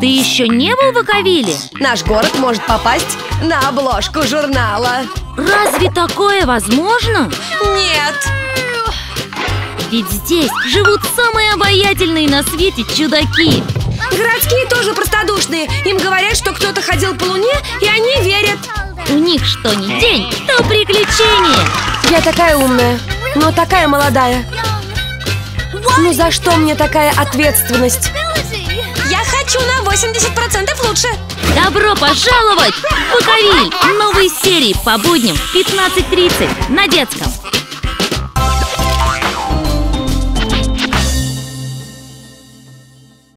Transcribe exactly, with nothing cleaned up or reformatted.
Ты еще не был в Акавиле? Наш город может попасть на обложку журнала. Разве такое возможно? Нет. Ведь здесь живут самые обаятельные на свете чудаки. Городские тоже простодушные. Им говорят, что кто-то ходил по луне, и они верят. У них что ни день, то приключения. Я такая умная, но такая молодая. Ну за что мне такая ответственность? Я хочу на восемьдесят процентов лучше. Добро пожаловать в Акавиль! Новые серии по будням в пятнадцать тридцать на детском.